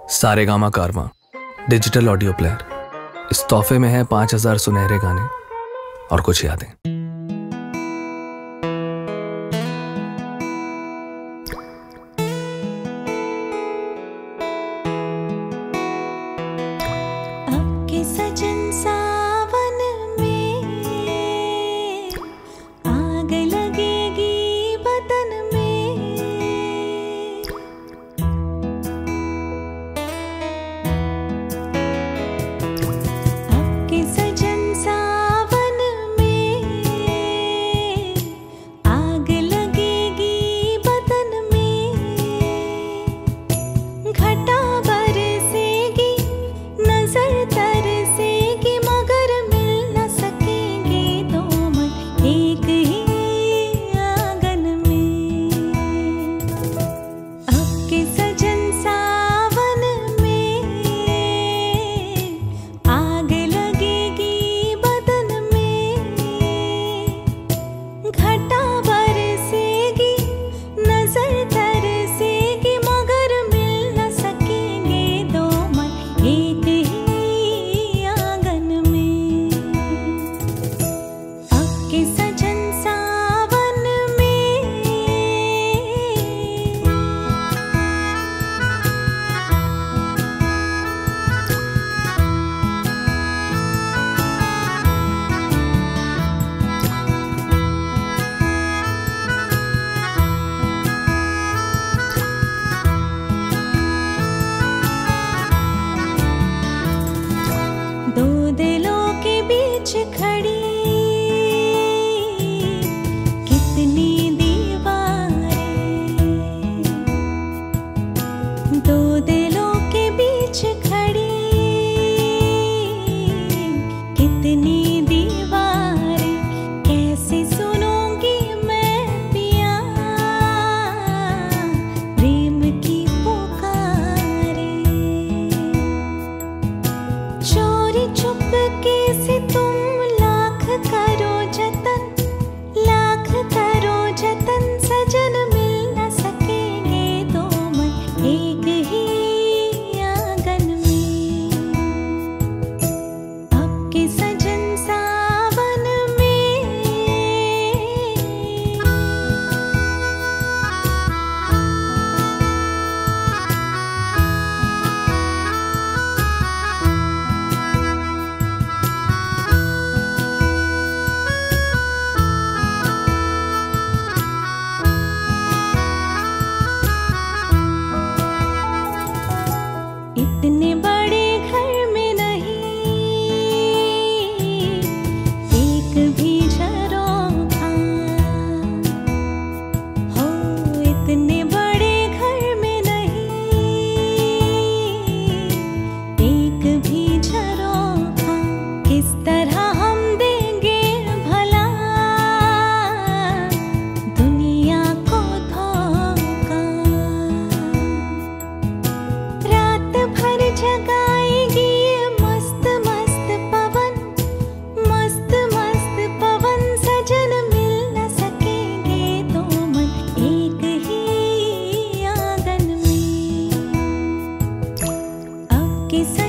सारेगामा कारवां digital audio player. इस तोहफे में है 5000 सुनहरे गाने और कुछ यादें। आपके सजन सावन में आग लगेगी बदन में, आपके सजन सावन में आग लगेगी बदन में, घटा बरसेगी नजर तरसेगी मगर मिल न सकेंगे दो मन एक ही आंगन में। आपके सजन सावन में आग लगेगी बदन में, घटा बरसेगी नजर तरसेगी मगर मिल न सकेंगे दो मन एक ही आंगन में। आपके सजन सावन में दो दिलों के बीच खड़ी कितनी दीवारें, दो दिलों के बीच खड़ी कितनी दीवारें, कैसे सुनूंगी मैं पिया प्रेम की पुकारें। चोरी चुपके से तुम लाख करो जतन, लाख करो जतन, सजन मिल न सकेंगे दो मन एक ही आंगन में। आपके सजन सावन में इतने बड़े घर में नहीं एक भी झरोखा हो, इतने बड़े घर में नहीं एक भी झरोखा, किस तरह हम देंगे भला दुनिया को धोखा। रात भर जगाएगी ये मस्त मस्त पवन, मस्त मस्त पवन, सजन मिल न सकेंगे दो मन एक ही आंगन में। आपके